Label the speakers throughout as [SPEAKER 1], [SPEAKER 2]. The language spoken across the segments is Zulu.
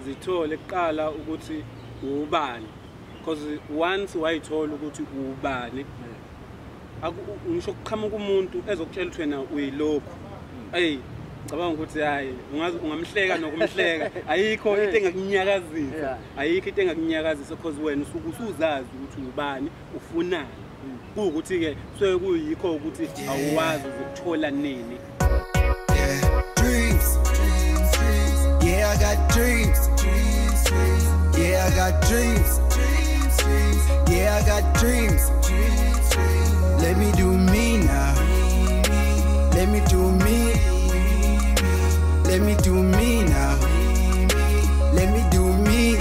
[SPEAKER 1] zithole kuqala ukuthi ubani, because once wayithola ukuthi ubani ngisho ukuqhamuka umuntu ezokutshela ukuthi wena uyilokho, hey ngicabanga ukuthi hayi ungamhleka nokumhleka, ayikho into engakunyakazisa, ayikho into engakunyakazisa because wena usuke usuzazi ukuthi ubani ufunani, kuukuthi ke so kuyikho ukuthi awuwazi ukuthola nini.
[SPEAKER 2] Dreams, yeah I got dreams, yeah I got dreams, yeah I got dreams. Let me do me now, let me do me, let me do me now, let me do me.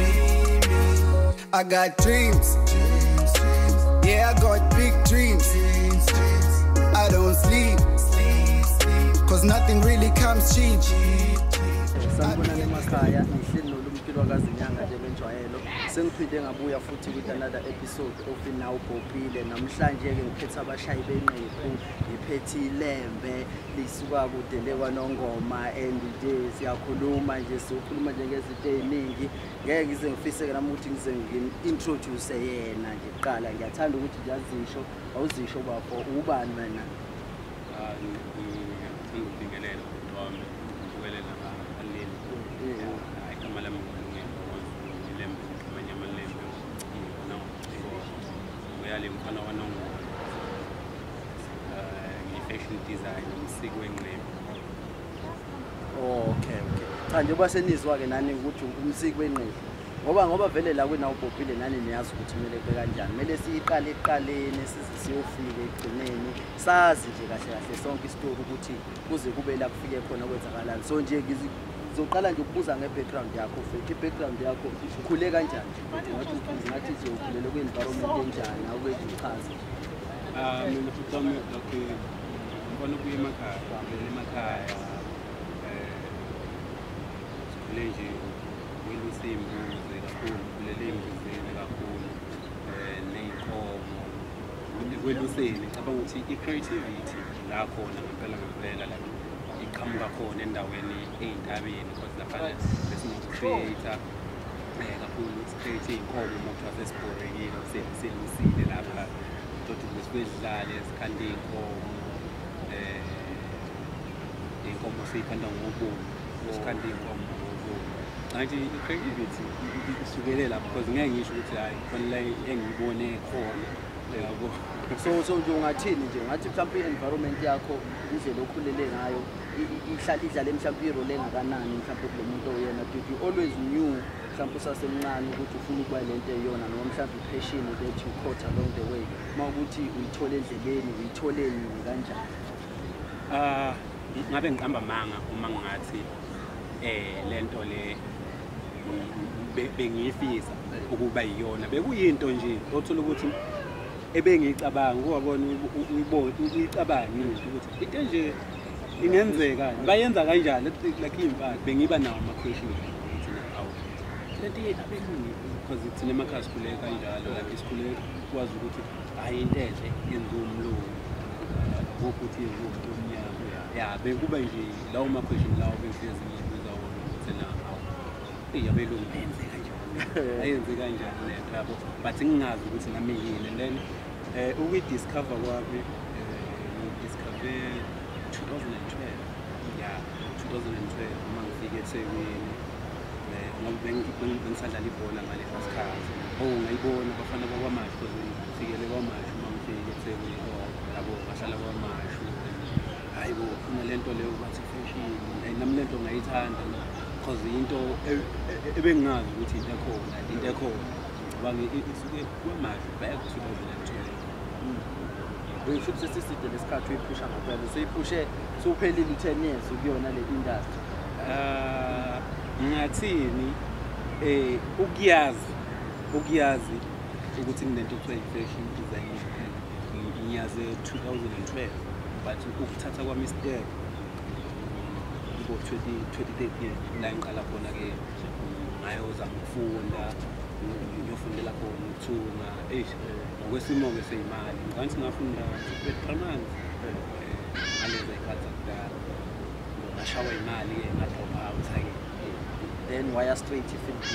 [SPEAKER 2] I got dreams, yeah I got big dreams. I don't sleep, cause nothing really comes cheap.
[SPEAKER 3] Sanibonani emakhaya, ngihleli noLumkile wakaZinyanga njengenjwayelo. Sengiphinde ngabuya futhi with another episode of Now Ubhobhile. Namhlanje ke ngiphethe abashayi benqephu, ngiphethe iLembe lisuka kude lekwaNongoma, and nje siyakhuluma nje, sikhuluma nje ngezinto eziningi. Ngeke ngize ngifise ke nami ukuthi ngize ngintroduce yena nje kuqala. Ngiyathanda ukuthi nje azisho, awuzisho bafo ubani wena?
[SPEAKER 1] Ngibingelele wami ukuwelela aleni igama lami ILembe amanye amaLembe no uyale mfana waNongo fashion design umsiki wenqephu.
[SPEAKER 3] Okay. Cha nje basenizwa ke nani ukuthi umsiki wenqephu. Ngoba vele la kwena ubhobhile nani niyazi ukuthi kumele kube kanjani. Kumele siyiqale eqaleni size siyofika egcineni. Sazi nje kahle sonke istory ukuthi kuze kube la kufike khona kwenzakalani. So nje ngizoqala nje ukubuza ngebackground yakho futhi ibackground yakho ukhule kanjani nje ngathi nje ukhulele kwi-environment enjani awukwenza ichaza.
[SPEAKER 1] Mina futhi wami lokho ngibona kuye emakhaya sikhule nje imbuzi kakhulu, kulele imbuzini kakhulu ney'nkomo kweluseni. Ngicabanga ukuthi i-creativity la khona ngempela la iqhamuka khona endaweni ey'ntabeni because laphana besingu-creator kakhulu, si-create iy'nkomo umuntu wasesibhorekile selusile lapha ukuthi besidlale sikhande iy'nkomo siyikhanda ngobomu, sikhande iy'nkomo ngobomu. Ngathi i-creativity isukele lapho because ngeke ngisho ukuthi hayi khona la engiyibone khona yabo.
[SPEAKER 3] So nje ungathini nje ngathi mhlawumbe i-environment yakho indlela okhulele ngayo idlale mhlawumbe irole engakanani mhlawumbe kulo muntu oyena, did you always knew mhlawumbe usasemncane ukuthi ufuna ukuba lento eyona noma mhlawumbe i-passion that you caught along the way mawukuthi uyithole endleleni uyithole nini kanjani?
[SPEAKER 1] Ngabe ngiqamba manga uma ngathi lento le bengiyifisa ukuba yiyona, bekuyinto nje othola ukuthi ebengiyicabanga uwabona uyicabanga ukuthi into nje ingenzeka bayenza kanjani like imfaka bengiba nawo ama-question ukuthi awu lento abelungu because thina emakhaya sikhule kanjalo lapha isikhule kwazi ukuthi hayi into enhle yenziwa umlungu ukuthi yenziwa omnyama bekuba nje lawo ma-question lawo bengihlezi ngibuza wona ukuthi na abelungu benze kanjani ayenze kanjani lento yabo but ngingazi ukuthi nami yini. And then ukuyidiscover kwami ngidiscover 2012 2012 uma ngifike eThekwini ngoba bengisadlala ibhola ngaleso sikhathi. Ngayibona abafana bakwaMashu because ngifikele kwaMashu uma ngifike eThekwini yabo bahlala kwaMashu. Hayi bo khona lento leyo bathi fashion nami lento ngayithanda because into ebengazi ukuthi into ekhona ngoba isuke kwaMashu back 2012.
[SPEAKER 3] Uyisho ukuthi siside lesikhathi uyiphusha ngaphela seyiphushe suphelile u10 years ukuyona le industry.
[SPEAKER 1] Ngathini ukuyazi ukuthi nginento ekuthiwa i-fashion design ngiyaze 2012 but ukuthatha kwami step ngo 2013 la ngiqala khona ke ngayoza ngifunda ngiyofundela khona ukuthunga ngokwesimo ke seyimali ngathi ngafunda primary ngalezi ikhathi zakudala ngashawa imali ke nga-drop out
[SPEAKER 3] then wire straight ifilm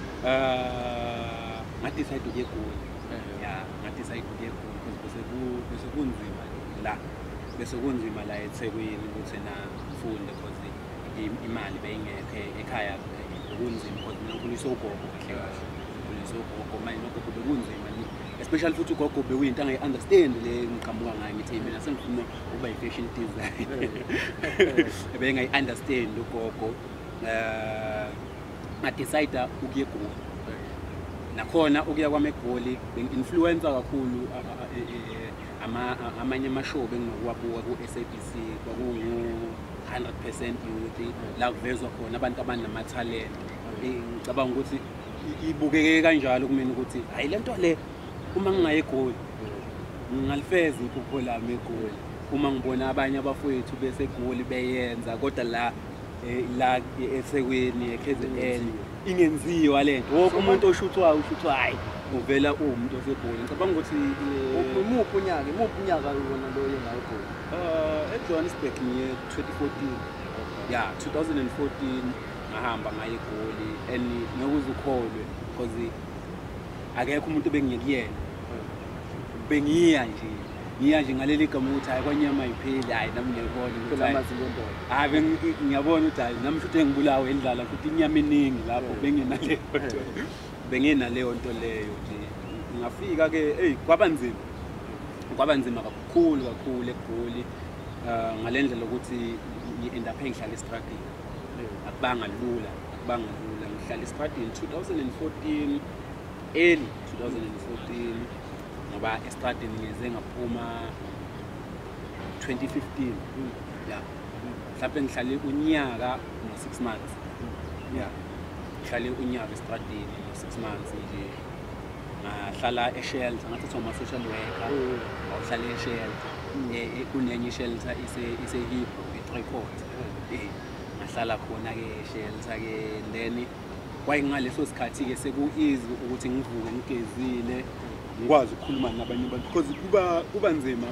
[SPEAKER 1] Decide ukuye eGoli. Yeah, decide ukuye eGoli because bese kunzima la. Bese kunzima la eThekwini ukuthi na ufunde because imali beyingekho ekhaya kunzima because mina ngikhuliswe ugogo kahle kahle. Ngikhuliswe ugogo manje nogogo bekunzima especially futhi ugogo bekuyinto angayi-understand le ngiqhamuka ngayo ngithi mina sengifuna ukuba yi-fashion design. Bengayi-understand ugogo. Decide ukuye eGoli. Nakhona ukuya kwami eGoli bengi-influencer kakhulu amanye amashow benginokuwabuka ku-SABC kwakungu-100% Youth la kuvezwa khona abantu abanamathalente. Ngicabanga ukuthi ibukeke kanjalo kumina ukuthi hayi lento le uma ngingaye eGoli ngingalifeza iphupho lami eGoli. Uma ngibona abanye abafowethu bese eGoli beyenza kodwa la eThekwini eKZN ingenziwa lento. Wonke umuntu oshuthwayo hayi uvela umuntu oseGoli. Ngicabanga ukuthi
[SPEAKER 3] umuphi unyaka wona lo yengayo eGoli?
[SPEAKER 1] eJohannesburg ngiye 2014. Yeah, 2014 ngahamba ngaye eGoli and ngikuze ukholwe because akekho umuntu bengiyekuyena. Bengiya nje ngaleli gama ukuthi hayi kwanyama ayipheli hayi nami ngiyabona ukuthi hayi ngiyabona ukuthi hayi nami futhi engibulawe endlala futhi inyama eningi lapho benginaleyo nto leyo nje. Ngafika ke kwaba nzima kakhulu eGoli ngalendlela ukuthi ngi-end up ngihlala estradini. Akubanga lula ngihlala estradini 2014 early 2014 ngoba estradini ngize ngaphuma 2015. Yeah, mhlawumbe ngihlale unyaka no6 months. Yeah, ngihlale unyaka estradini no6 months nje. Ngahlala e-shelter ngathi ama-social worker. Ngahlala e-shelter kunenye i-shelter ise-Hippo e-Tricot. Ngahlala khona ke e-shelter ke then kwayingaleso sikhathi ke seku-easy ukuthi ngivuke ngigezile ngikwazi ukukhuluma nabanye abantu because kuba nzima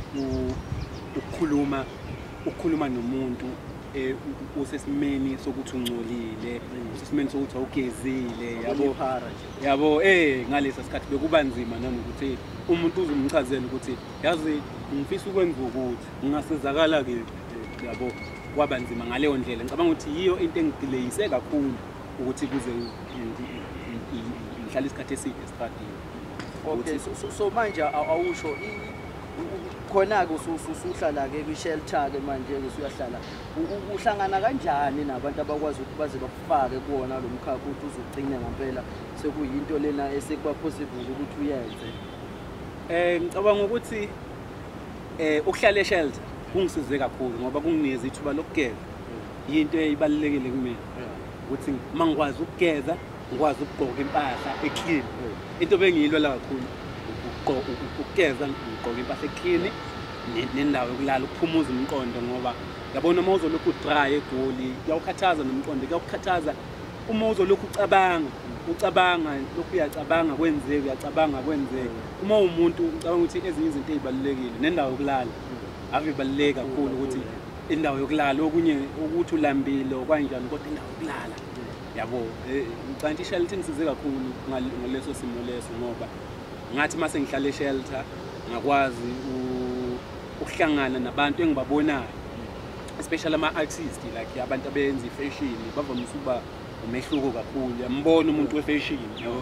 [SPEAKER 1] ukukhuluma nomuntu usesimeni sokuthi ungcolile, usesimeni sokuthi awugezile, yabo ngalesa sikhathi bekuba nzima nanokuthi umuntu uzumchazela ukuthi yazi ngifisa ukwenza ukuthi ngingasizakala ke, yabo kwaba nzima ngaleyo ndlela. Ngicabanga ukuthi yiyo into engidileyise kakhulu ukuthi kuze ngihlale isikhathi eside estradini.
[SPEAKER 3] Okay, so manje awusho khona ke usuhlala ke kwi-shelter ke manje usuyahlala uhlangana kanjani nabantu abakwazi ukuthi baze bakufake kuwona lo mkhakha ukuthi uzugcine ngempela sekuyinto lena esekuba possible ukuthi uyenze?
[SPEAKER 1] Ngicabanga ukuthi ukuhlala e-shelter kungisize kakhulu ngoba kunginikeza ithuba lokugeza. Yinto eyibalekile kumina ukuthi mangikwazi ukugeza ngikwazi ukugqoka impahla eclean. Into bengiyilwela kakhulu ukugeza ngigqoka impahla eclean nendawo yokulala ukuphumuza umqondo ngoba yabona uma uzolokhu dry eGoli kuyawukhathaza nomqondo, kuyawukhathaza uma uzolokhu ucabanga lokhu uyacabanga kwenzeke uma umuntu ucabanga ukuthi ezinye izinto ezibalekile nendawo yokulala avibaleke kakhulu ukuthi indawo yokulala okunye ukuthi ulambile okwanjani kodwa indawo yokulala yabo ngicabanga i-shelter ngisize kakhulu ngaleso simo leso ngoba ngathi mase ngihlala e-shelter ngakwazi ukuhlangana nabantu engibabonayo especially ama-artists like abantu abenza i-fashion bavamise ukuba umehluko kakhulu. Yambona umuntu we-fashion yabo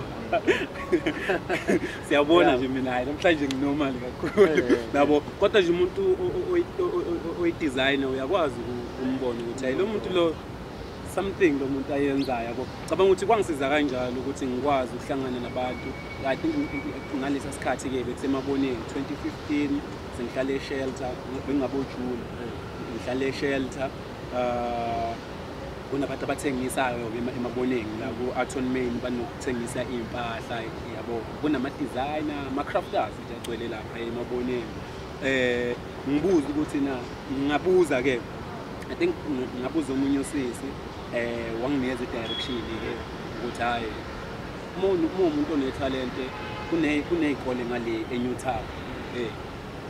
[SPEAKER 1] siyabona nje mina hayi namhlanje nginormal kakhulu yabo kodwa nje umuntu oyi-designer uyakwazi ukumbona ukuthi hayi lo muntu lo something lo muntu ayenzayo yabo. Cabanga ukuthi kwangisiza kanjalo ukuthi ngikwazi ukuhlangana nabantu. I think ngalesa sikhathi ke besemaboneni 2015 sengihlale e-shelter bengingabojula ngihlale e-shelter kunabantu abathengisayo emaboneni la ku-Aton Main banokuthengisa impahla yabo kunama-designer ama-crafters nje agcwele lapha emaboneni. Ngibuza ukuthi ngabuza ke I think ngabuza omunye usisi wanginikeza i-direction ke ukuthi hayi uma umuntu onethalente kuney'kole ngale eNew Town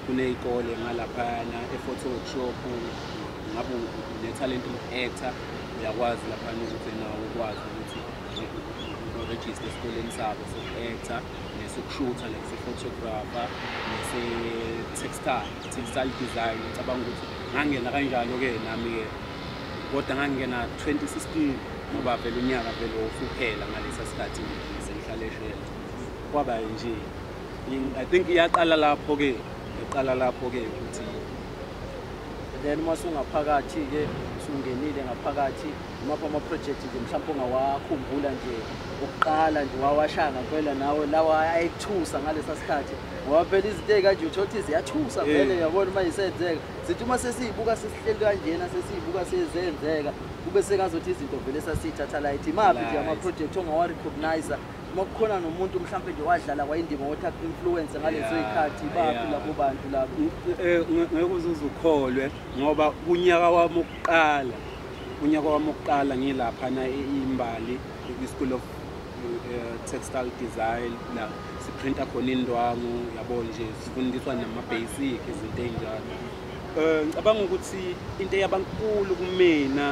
[SPEAKER 1] kuney'kole ngalaphana e-Photoshop ngabe unethalente loku-actor uyakwazi lapha ukuthi nawo ukwazi ukuthi register esikoleni sabo soku-actor nesokushutha like se-photographer nese-textile design. Ngicabanga ukuthi ngangena kanjalo-ke nami-ke kodwa ngangena 2016 ngoba vele unyaka vele usuphela ngalesa sikhathi sengihlale eshela kwaba nje I think iyaqala lapho-ke ukuthi
[SPEAKER 3] then masungaphakathi-ke usungenile ngaphakathi imaphi ama-project nje mhlawumbe ongawakhumbula nje ukuqala nje wawashanga phela nawe lawa ayithusa ngalesa sikhathi ngoba phela izinto ey'kanje uthothi ziyathusa vele uyabona uma yisenzeka sithi uma sesiyibuka sesihleli kanjena sesiyibuka sezenzeka kube sengazothi izinto vele sasiyithatha light imaphi nje ama-project ongawarecognize uma kukhona nomuntu mhlawumbe nje wadlala wayindima wothi influence ngalezo y'khathi baphi labo bantu labo
[SPEAKER 1] ngeke uzuze ukholwe ngoba kunyaka wami wokuqala ngilaphana imbali kwi-School of Textile Design la siprinta khona indwangu yabo nje sifundiswa nama-basic izinto ey'njalo. Ngicabanga ukuthi into eyabankulu kumina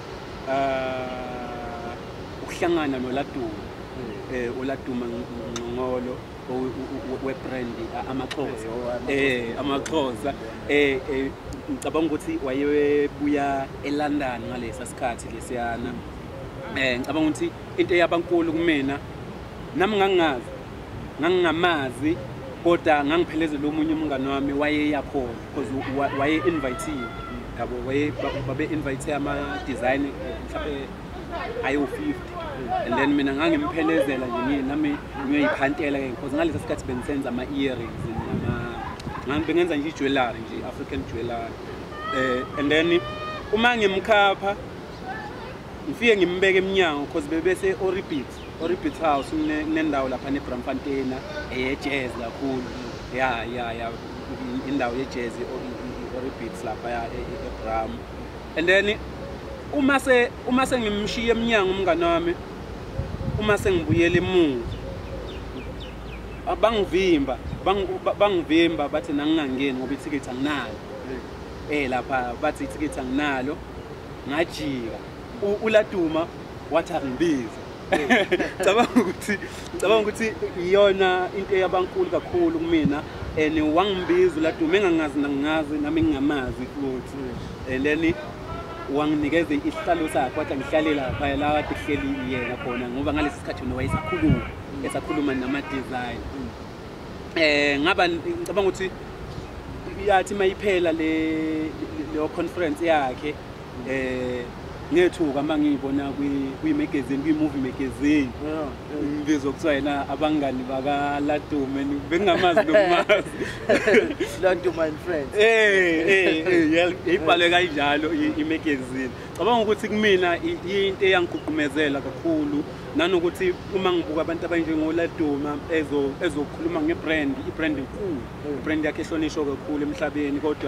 [SPEAKER 1] ukuhlangana noLaduma uLaduma Ngcongolo webrand amaXhosa ngicabanga ukuthi wayebuya eLondon ngalesa sikhathi lesiyana. Ngicabanga ukuthi into eyabankulu kumina nami ngangingamazi kodwa ngangiphelezela omunye umngane wami wayeyakhona because waye-invite-iwe yabo babe-invite ama-design mhlawumbe ayo-50 and then mina ngangimuphelezela nje nami ngiyoyiphantela-ke because ngalesa sikhathi bengisenza ama-earrings bengenza nje i-jewelry nje African jewelry and then uma ngimkhapha ngifike ngimbeke eminyango because bebese Orbit House kunendawo lapha neBramfontein eye-jazz kakhulu ya indawo ye-jazz Orbit lapha eBram and then uma sengimshiya eminyango umngane wami uma sengibuyela emuva bangivimba bathi nangingangeni ngoba ithikithi anginalo lapha bathi ithikithi anginalo ngajika uLaduma wathi angibize. Ngicabanga ukuthi iyona into eyabankulu kakhulu kumina and wangibiza uLaduma engangazi nami ngingamazi futhi and then wanginikeza isihlalo sakhe wathi ngihlale lapha la kade kuhleli yena khona ngoba ngalesi sikhathi wena wayesakhuluma nama-design. Ngicabanga ukuthi yathi mayiphela leyo conference yakhe ngethuka mangiyibona kwi-magazine kwi-movie magazine ngibizwa kuthiwa yena abangani bakaLaduma bengingamazi nokumazi
[SPEAKER 3] Laduma and friends
[SPEAKER 1] yayibhalwe kanjalo i-magazine. Cabanga ukuthi kumina into eyangiguqumezela kakhulu nanokuthi uma ngibuka abantu abanjengoLaduma ezokhuluma ngebrand ibrand enkulu ibrand yakhe ehlonishwa kakhulu emhlabeni kodwa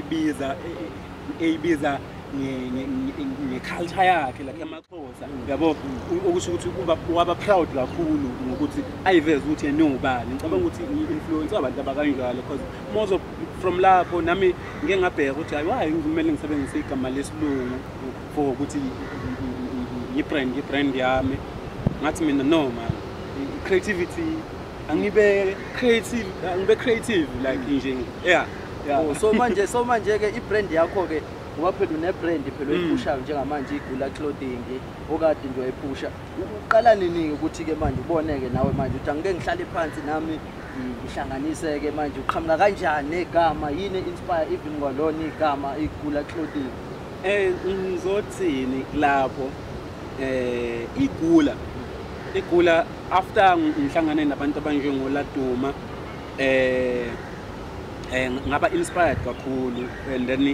[SPEAKER 1] eyibiza ngeculture yakhe like amaXhosa yabo okusho ukuthi waba proud kakhulu ngokuthi ayiveze ukuthi enobani. Ngicabanga ukuthi i-influence abantu abakanjalo because most of from lapho nami ngeke ngabheka ukuthi hayi ngimele ngisebenzise igama lesilungu for ukuthi ibrand yami ngathi mina no man creativity angibe creative like nje
[SPEAKER 3] so manje ke ibrand yakho ke ngoba phela une-brand phela oyiphushayo njengamanje iGula Clothing okade nje wayiphusha uqala nini ukuthi-ke manje uboneke nawe manje uthi angike ngihlale phansi nami ngihlanganise-ke manje uqhamuka kanjani negama yini inspire even kwalona igama iGula Clothing?
[SPEAKER 1] Ngizothini lapho iGula after ngihlangane nabantu abanjengoLaduma ngaba inspired kakhulu and then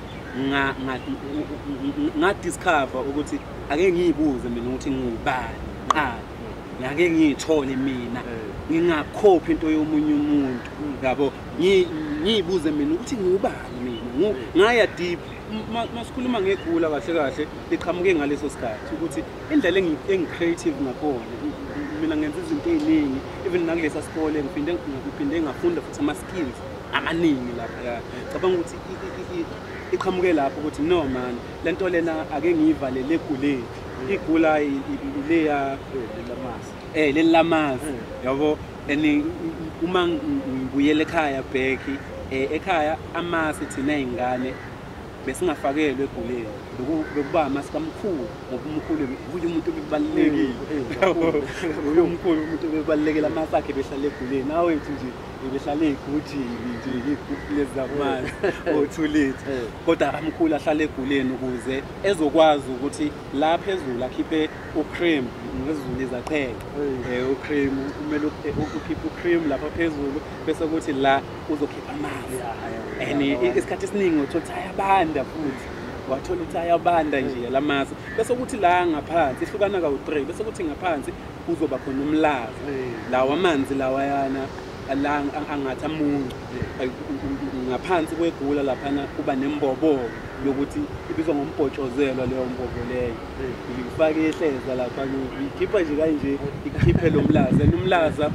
[SPEAKER 1] ngadiscover ukuthi ake ngiyibuze mina ukuthi ngubani ngake ngiyithole mina ngingakhophi into yomunye umuntu yabo ngiyibuze mina ukuthi ngubani mina ngaya deep masikhuluma ngeGula kahle liqhamuke ngaleso sikhathi ukuthi indlela engicreative ngakhona mina ngenza izinto eziningi even nakulesa sikole ngiphinde ngafunda futhi ama skills amaningi lapha cabanga ukuthi iqhamuke lapho ukuthi no man lento lena ake ngiyivalele eguleni igula leya lamasi lelamazi yabo uma ngibuyele ekhaya bheki ekhaya amasi thina izingane bese ngafakelwe eguleni bekuba amasi kamkhulu ngoba umkhulu kuye umuntu obebalekile uye umkhulu umuntu obebalekile amasi akhe behlala eguleni nawe ethi nje behlala egudini nje igubhu lezamasi o2 litre kodwa amkhulu ahlala eguleni ukuze ezokwazi ukuthi la phezulu akhiphe ucream ngezulu izaqheke ucream kumele ukhiphe ucream lapha phezulu bese ukuthi la uzokhipha amanzi isikhathi esiningi uthola ayabanda futhi wathola ukuthi ayabanda nje lamasi bese ukuthi la ngaphansi ihlukana ka3 bese ukuthi ngaphansi kuzoba khona umlaza lawa amanzi lawa yana la angathi amuncu ngaphansi kwegula lapha kuba nembobo yokuthi ibizwa ngombhotshozelwa leyo mbobo leyo ifake ehleza lapha ikhipha nje kanje ikhiphe lo mlaza umlaza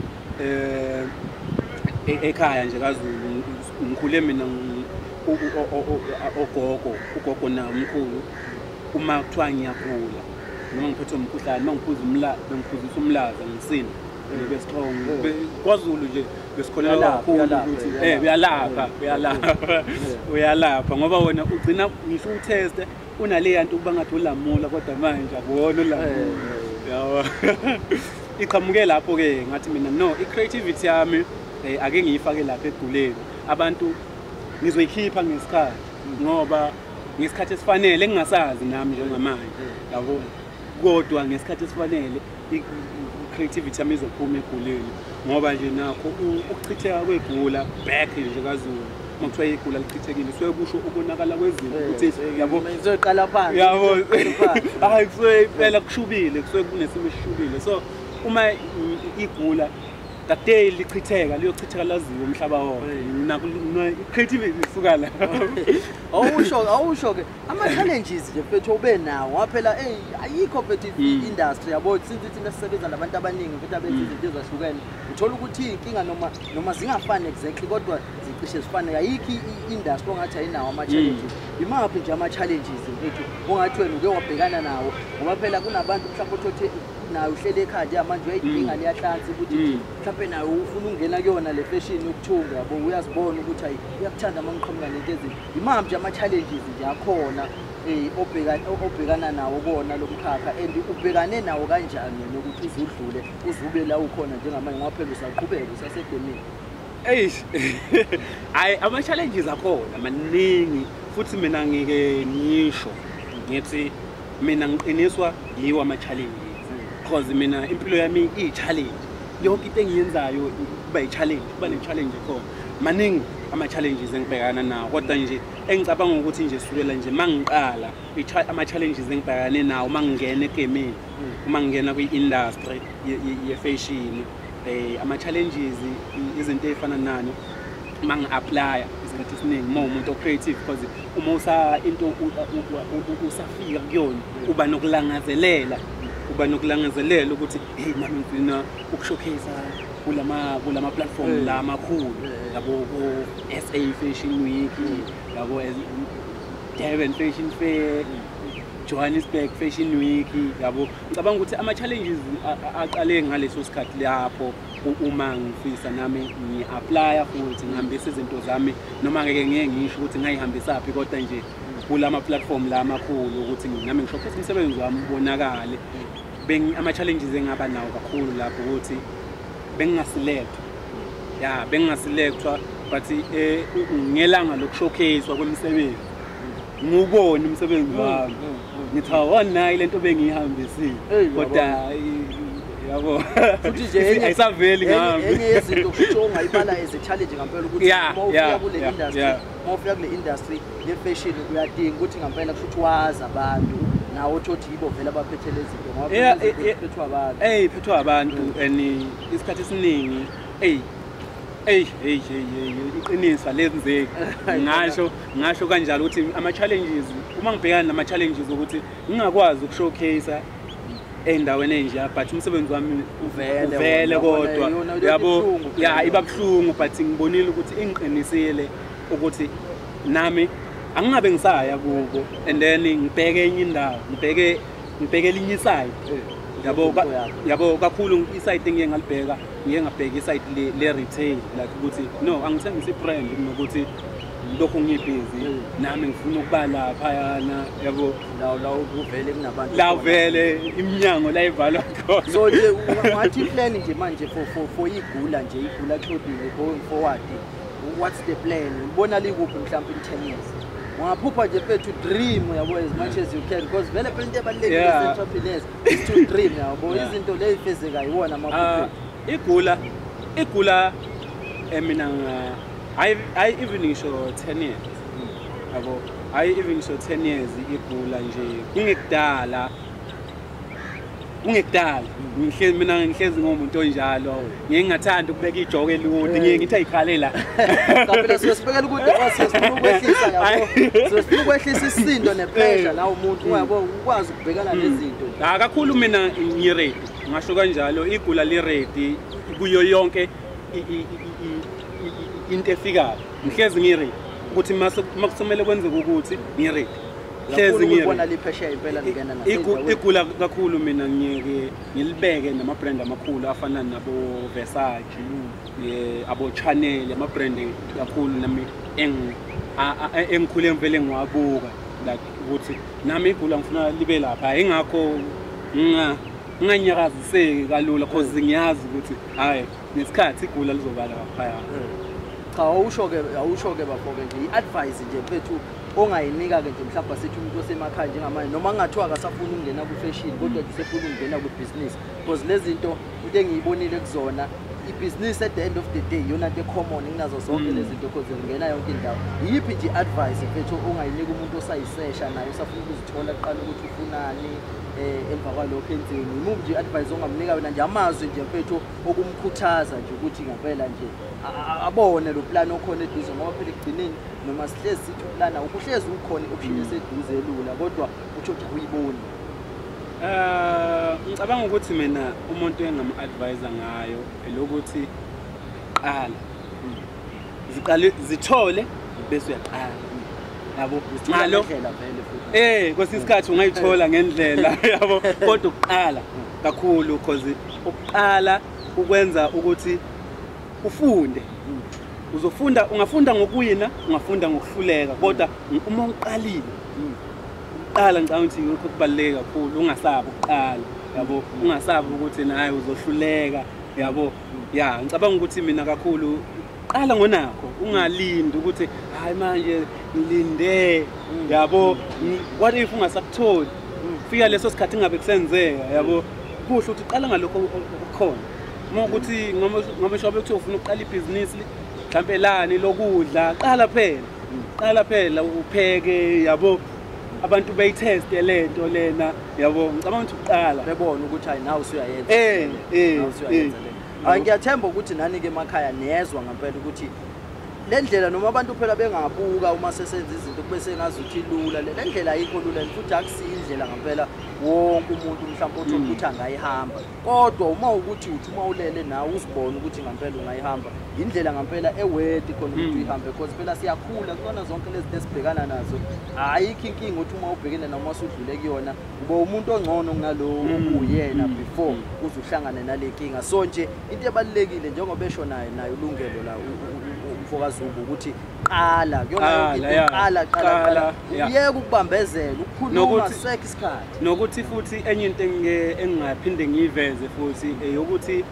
[SPEAKER 1] ekhaya nje kaZulu ngikhule mina ugogo na umkhulu uma kuthiwa ngiyagula noma ngiphethwe umkhuhlane mangiphuza bengiphuzisa umlaza ngisini bestrong kwaZulu nje besikholela kakhulu ukuthi uyalapha ngoba wona ugcina ngisho utest unale yanto kuba ngathi ulamula kodwa manje akubona ulamula yawa iqhamuke lapho ke ngathi mina no icreativity yami ake ngiyifake lapha eguleni abantu ngizoyikhipha ngesikhathi ngoba ngesikhathi esifanele engingasazi nami njengamanje yabo kodwa ngesikhathi esifanele creativity yami izophuma eguleni ngoba nje nakho ukuchitheka kwegula back nje kaZulu makuthiwa igula lichithekile suke kusho ukonakala kwezinto ukuthi yabo
[SPEAKER 3] izoqala phansi
[SPEAKER 1] yabo hayi kusuke phela kushubile kusuke kunesimo esishubile so uma igula kade lichitheka liyochitheka laziwe umhlaba wonke nakho creativity isuka la
[SPEAKER 3] awusho ke ama challenges nje mfethu ube nawo waphela ayikho mfethu industry yabo since thina sisebenza nabantu abaningi mfethu abenza izinto ezahlukene uthola ukuthi inkinga noma zingafani exactly kodwa zicishe zifane ayikho industry ongathi ayinawo ama challenges imaphi nje ama challenges mfethu ongathi wena uke wabhekana nawo ngoba phela kunabantu mhlawumbe othe nayo uhlele ekhaya manje uyayidinga liyahlanza ukuthi mhlawumbe nayo ufuna ungena kuyona le fashion yokuthunga yabo uyazibona ukuthi hayi uyakuthanda amaqhamuka lento ezinto imaphi nje ama challenges nje akhona obhekana nawo kona lomkhakha and ubhekane nawo kanjani nokuthi uzudlule uzube la ukhona njengamanje ngoba phela usaqhubeka usasedemini
[SPEAKER 1] hayi ama challenges akhona maningi futhi mina ngike ngisho ngithi mina ngiqiniswa yiwo ama challenges because mina impilo yami i-challenge yonke into engiyenzayo kuba i-challenge kuba ne-challenge khona maningi ama-challenges engibhekana nawo kodwa nje engicabanga ukuthi nje sukela nje mangiqala ama-challenges engibhekane nawo mangingena egemini uma ngingena kwi-industry ye-fashion ama-challenges izinto ezifana nani mangi-applya isikhathi esiningi uma umuntu o-creative because uma into usafika kuyona uba nokulangazelela ukuthi hey nami ngifuna ukushowcase kulama platform la amakhulu yabo SA Fashion Week yabo Durban Fashion Fair Johannesburg Fashion Week yabo ngicabanga ukuthi ama challenges aqale ngaleso sikhathi lapho uma ngifisa nami ngi-applya futhi ngihambisa izinto zami noma ngeke ngeke ngisho ukuthi ngayihambisa phi kodwa nje kulama platform la amakhulu ukuthi nami ngishowcase umsebenzi wami ubonakale ama challenges engaba nawo kakhulu lapho ukuthi bengingaselectwa but ngelanga lokushowcasewa kwemisebenzi ngubona umsebenzi wami ngithi awona lento bengihambisile kodwa yabo
[SPEAKER 3] futhi nje
[SPEAKER 1] ayisaveli ngami
[SPEAKER 3] enye yezinto futhi ongayibala as a challenge ngempela ukuthi mawufika kule industry mawufika kule industry ye fashion uyadinga ukuthi ngempela futhi wazi abantu nawo thothi yibo vele abaphethele izinto ngoba phethwa abantu
[SPEAKER 1] phethwa abantu and isikhathi esiningi iqinisa lenzeki ngasho kanjalo ukuthi ama challenges uma ngibhekana nama challenges ukuthi ngingakwazi ukushowcase endaweni enje but umsebenzi wami
[SPEAKER 3] uvele
[SPEAKER 1] kodwa yabo iba buhlungu but ngibonile ukuthi ingiqinisile ukuthi nami angingabe ngisaya kubo and then ngibheke enye indawo ngibheke elinye side yabo kakhulu iside engiye ngalibheka ngiye ngabheka iside le retail like ukuthi no angithengisa ibrand nokuthi lokho ngibhizi nami ngifuna ukuba lapha yana yabo
[SPEAKER 3] la uvele kunabantu
[SPEAKER 1] la vele iminyango la ivalwa khona
[SPEAKER 3] so nje ungathi plan nje manje for igula clothing going forward what's the plan ubona likuphi mhlawumbe in 10 years ungaphupha nje to dream yabo as much as you can because vele phela into ebalekile entrepreneurs is to dream yabo izinto lezifezeka yiwona amaphupho igula mina I even ngisho 10 years yabo I even ngisho 10 years igula nje kungekudala mina ngihlezi ngomuntu onjalo ngingathanda ukubeka ijoke elude ngithi ayikhalela kaphela siyosibekela ukuthi sifuna ukwehlisa yabo sifuna ukwehlisa isindo nepressure la umuntu uyabo ukwazi ukubhekana nezinto
[SPEAKER 1] kakhulu mina ngiready ngasho kanjalo igula li ready kuyo yonke into efikayo ngihlezi ngiready ukuthi makusomele kwenzeke ukuthi ngiready hlezi
[SPEAKER 3] ngiyibona liphesheya impela lingena nasendaweni
[SPEAKER 1] igula kakhulu mina ngilibeke nama brand amakhulu afana nabo Versace abo Chanel ama brand kakhulu nami engikhule ngivele ngiwabuka like ukuthi nami igula ngifuna libe lapha ingakho nganyakaziseki kalula cause ngiyazi ukuthi hayi nesikhathi igula lizoba lapha
[SPEAKER 3] cha awusho-ke bafo-ke nje i-advice nje mfethu ongayinika-ke nje mhlawumbe sithi umuntu osemakhaya njengamanje noma kungathiwa akasafuna ukungena ku-fashion kodwa nje sefuna ukungena ku-business because lezi zinto into engiyibonile kuzona i-business at the end of the day yona nto common kunazo zonke lezi zinto because ngena yonke indawo yiphi nje advice mfethu ongayinika umuntu osayisesha naye usafuna ukuzithola kuqala ukuthi ufunani emva kwalokho enzeni imuphi nje advice ongamnika wena nje amazwi nje mfethu okumkhuthaza nje ukuthi ngempela nje abone lo plan okhona eduze ngoba phela ekugcineni noma sihlezi sithi uplana ukuhlezi ukhona option eseduze elula kodwa uthi uyiboni
[SPEAKER 1] ngicabanga ukuthi mina umuntu engam-advise ngayo elokuthi qala zithole bese uyaqala yabo ngalo kwesinye isikhathi ungayithola ngendlela yabo kodwa ukuqala kakhulu because ukuqala ukwenza ukuthi ufunde uzofunda ungafunda ngokuwina ungafunda ngokuhluleka kodwa uma uqalile uqala ngicabanga ukuthi yikho kubaluleke kakhulu ungasabi ukuqala yabo ungasabi ukuthi naye uzohluleka yabo ngicabanga ukuthi mina kakhulu qala ngonakho ungalindi ukuthi hayi manje ngilinde yabo what if ungasakutholi fika leso sikhathi ngabe kusenzeka yabo kuhle ukuthi qala ngalokho okukhona uma ukuthi ngoba shobe ukuthi ufuna uqala ibhizinisi mhlambe lani lokudla qala phela upheke yabo abantu bayitest lento lena yabo ngicabanga ukuthi uqala
[SPEAKER 3] bebona ukuthi hayi nawe usuyayenza ngiyathemba ukuthi nani ke emakhaya niyezwa ngempela ukuthi le ndlela noma abantu phela bengabuka uma sesenza izinto kube sengazuthi lula le ndlela ayikho lula futhi akusiyo indlela ngempela wonke umuntu mhlawumbe ukuthi angayihamba kodwa uma ukuthi uma ulele nawe uzibona ukuthi ngempela ungayihamba indlela ngempela ewedi khona ukuthi uyihambe because phela siyakhula kuzona zonke lezi zinto esibhekana nazo ayikho inkinga ukuthi uma ubhekene noma usudlule kuyona ube umuntu ongcono kunalo ubuyena before uzuhlangane nale nkinga so nje into ebalekile njengoba esho naye ulungelo la umfokazi Zungu ukuthi qala kuyona into qala uyeke ukubambezela ukukhuluma sek isikhathi
[SPEAKER 1] nokuthi futhi enye into engingaphinde ngiyiveze futhi ukuthi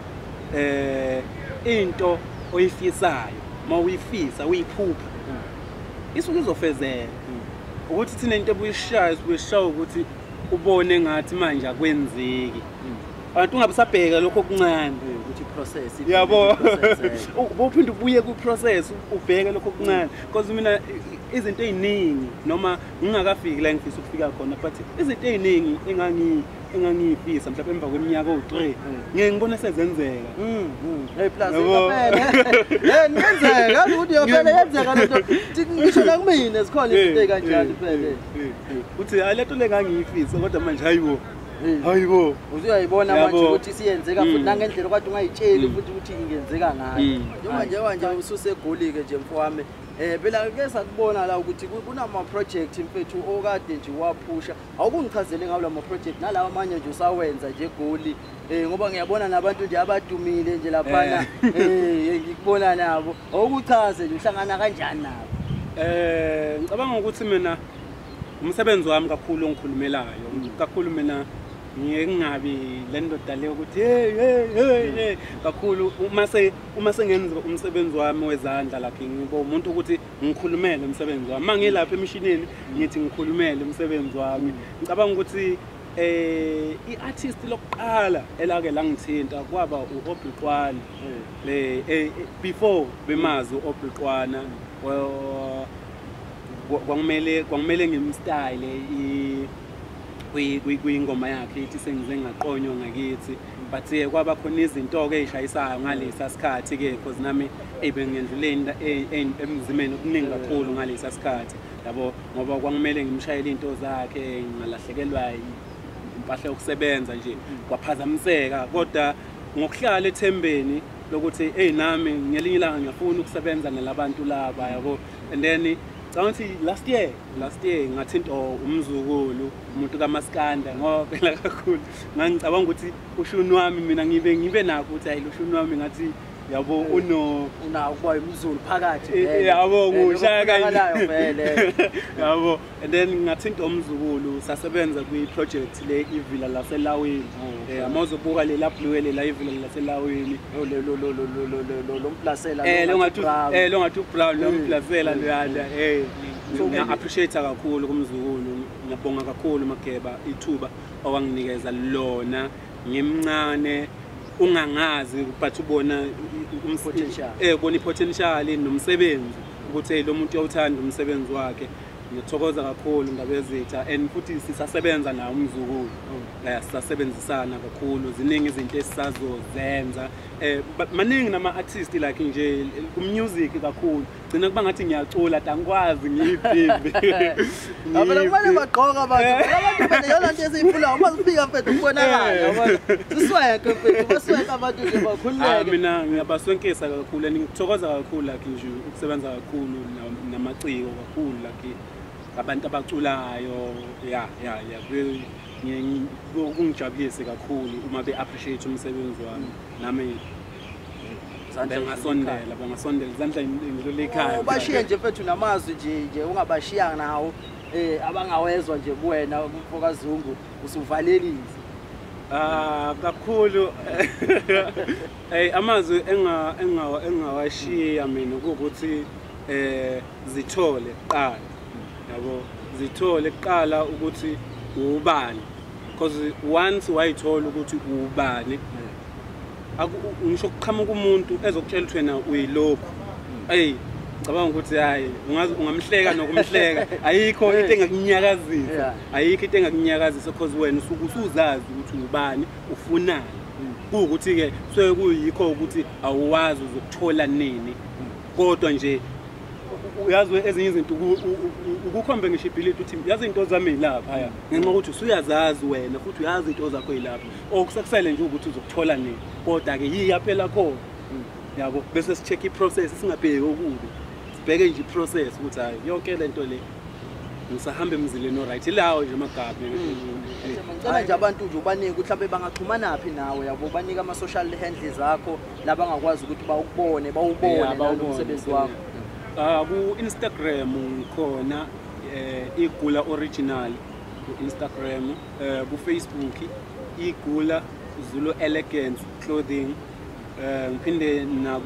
[SPEAKER 1] into oyifisayo mawuyifisa uyiphupha isuke izofezeka ukuthi thina into ebuyishayo ukuthi ubone ngathi manje akwenzeki abantu ungabusabheka lokho okuncane
[SPEAKER 3] ukuthi process
[SPEAKER 1] yabo uphinde ubuye ku process ubheke lokho okuncane because mina izinto eziningi noma ngingakafiki la ngifisa ukufika khona but izinto eziningi engangifisa mhlawumbe emva kweminyaka o3 ngeke ngibone sezenzeka
[SPEAKER 3] hey plus phela niyenzeka ukuthi phela yenzeka lento ngisho la kumina sikhona izinto ezikanjalo phela
[SPEAKER 1] uthi alento lengangifisa kodwa manje hayibo hayibo
[SPEAKER 3] uzuyayibona manje ukuthi siyenzeka futhi nangendlela okade ungayitsheli futhi ukuthi ingenzeka ngayo njengoba nje ususegoli ke nje mfowami phela ke sakubona la ukuthi kunama project mfethu okade nje waphusha awukungichazele ngawo la ma project nalawa amanye nje usawenza nje egoli ngoba ngiyabona nabantu nje abadumile nje laphana ngikubona nabo awukuchaze nje uhlangana kanjani nabo
[SPEAKER 1] ngicabanga ukuthi mina umsebenzi wami kakhulu ongikhulumelayo kakhulu mina ngingabi le ndoda leyo ukuthi hey kakhulu uma sengenza umsebenzi wami wezandla lapha ngibo umuntu ukuthi ngikhulumele umsebenzi wami mangilapha emishinini ngithi ngikhulumele umsebenzi wami ngicabanga ukuthi i-artist lokuqala elake langithinta kwaba uObhiqwana before bemazi uObhiqwana kwamele ngimstyle kuyingoma yakhe ithi sengize ngaqonywa ngakithi but kwaba khona izinto ke ezishayisayo ngalesa sikhathi ke because nami bengendluleni emzimeni okuningi kakhulu ngalesa sikhathi yabo ngoba kwamele ngimshayele into zakhe ngalahlekelwa impahla yokusebenza nje kwaphazamiseka kodwa ngokuhlala ethembeni lokuthi nami ngelinye ilanga ngiyafuna ukusebenza nalabantu laba yabo and then Can't last year ngathinta umzukulu umuntu kaMaskanda ngoba phela kakhulu ngicabanga ukuthi ushuni wami mina ngibe nakho ukuthi hayi ushuni wami ngathi yabo una
[SPEAKER 3] ukuba umzulu phakathi
[SPEAKER 1] yabo ngushaya
[SPEAKER 3] kanje vele
[SPEAKER 1] yabo and then ngathinta umzukulu sasebenza kwi project le ivila laselaweni amazobuka le lapho la ivila laselaweni
[SPEAKER 3] lo mplasela
[SPEAKER 1] longathi brown lo mplasela leyana ngiya appreciate kakhulu kumzukulu ngiyabonga kakhulu Mageba ithuba owanginikeza lona ngimncane ungangazi but ubona
[SPEAKER 3] potential
[SPEAKER 1] ubona potential nomsebenzi ukuthi lo muntu uyawuthanda umsebenzi wakhe ngiyathokoza kakhulu ngabezitha and futhi sisasebenza nawo umzukulu sisasebenzisana kakhulu ziningi izinto esisazozenza maningi nama artists like nje music kakhulu gcina kuba ngathi ngiyacula angikwazi ngiyipimbe
[SPEAKER 3] abona kumele bagqoka abantu yona nje esifuna uma sifika mfethu ubonakala yabona sisweke mfethu basweka abantu nje bakhululeke
[SPEAKER 1] mina ngiyabaswenkisa kakhulu ngithokoza kakhulu like nje ukusebenza kakhulu namaciko kakhulu like abantu abaculayo kungijabulise kakhulu uma be-appreciate umsebenzi wami nami bangasondela izandla ngidlule ekhaya
[SPEAKER 3] ubashiye nje mfethu namazwi nje ungabashiyanga nawo abangawezwa nje kuwena umfoka Zungu usuvalelise
[SPEAKER 1] kakhulu amazwi engawashiya mina ukuthi zithole qala yabo zithole qala ukuthi ubani because once wayithola ukuthi ubani ngisho kuqhamuka umuntu ezokutshela ukuthi wena uyilokho cabanga ukuthi hayi ungamhleka nokumhleka ayikho into engakunyakazisa because wena usuzazi ukuthi ubani ufunani ukuthi ke sekuyikho ukuthi awuwazi uzokuthola nini kodwa nje uyazi ezinye izinto ukukhombe ngishibhilite uthi yazi into zami lapha ngenxa ukuthi usuyazazi wena futhi uyazi into zakho yilapha okusakusele nje ukuthi uzokuthola nini kodwa ke yiya phela khona yabo bese sicheck iprocess singabheki okubi sibheke nje iprocess ukuthi hayi yonke lento le ngisahamba emzileni right ilawo nje Magaba
[SPEAKER 3] ngicela nje abantu nje ubanike ukuthi mhlawumbe bangaxhumana naphi nawe yabo banika ama social handles zakho labangakwazi ukuthi bawubone umsebenzi wakho
[SPEAKER 1] ku Instagram khona igula original ku Instagram ku Facebook igula Zulu Elegance Clothing ngiphinde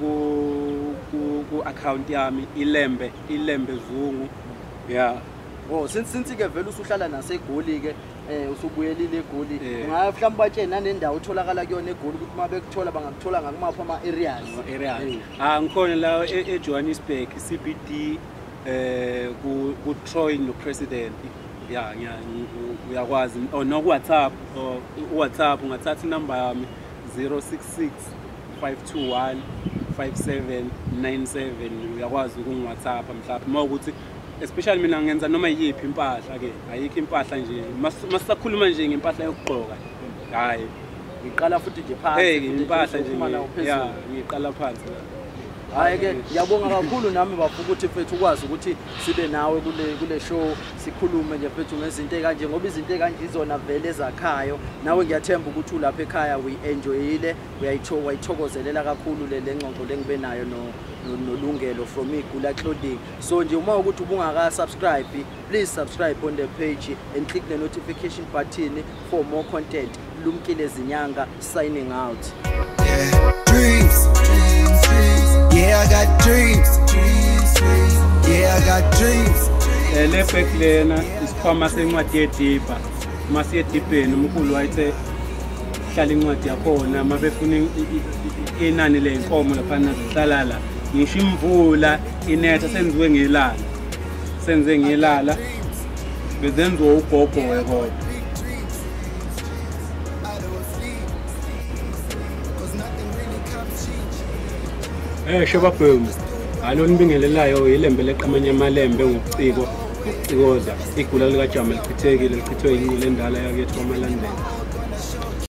[SPEAKER 1] ku account yami ILembe Zungu
[SPEAKER 3] since ke vele usuhlala naseGoli ke usubuyelile eGoli mhlawumbe batshene nanendawo utholakala kuyona eGoli ukuthi uma bekuthola bangakuthola ngakumapha ama areas
[SPEAKER 1] ngikhona la eJohannesburg CBD ku Troy no president uyakwazi no WhatsApp ungathatha inamba yami 066 521 5797 uyakwazi ukungiWhatsApp mhlawumbe mawukuthi especially mina ngenza noma yiphi impahla ke ayikho impahla nje masisakhuluma nje ngempahla yokugqoka hayi
[SPEAKER 3] ngiqala futhi nje phansi
[SPEAKER 1] impahla nje ya ngiqala phansi
[SPEAKER 3] hayi ke ngiyabonga kakhulu nami bafuna ukuthi mfethu ukwazi ukuthi sibe nawe kule show sikhulume nje mfethu ngezinto ekanje ngoba izinto ekanje izona vele ezakhayo nawe ngiyathemba ukuthi ulapha ekhaya uyenjoyile uyayithokozelela kakhulu le ngqondo lengibe nayo nolungelo from Igula Clothing. So nje uma ukuthi ubungaka subscribe, please subscribe on the page and click the notification button for more content. Lungelo Zinyanga signing out.
[SPEAKER 2] Yeah, dreams. Yeah, I got dreams. Yeah, I got dreams.
[SPEAKER 1] Le back lena isikhwama sencwadi yedipa mase yedipeni umkhulu wayithe hlala incwadi yakhona mabefuna inani lenkomo lapha nazihlala la ngisho imvula inetha senziwe ngelala senze ngelala bezenziwe ugogo weholo sheba boom alo nibingelelayo ilembe leqhamanya amalembe ngobuciko ngokucikoza igula lika Jama lichithekile lichithwe inqulu endala yakethu kwaMalandela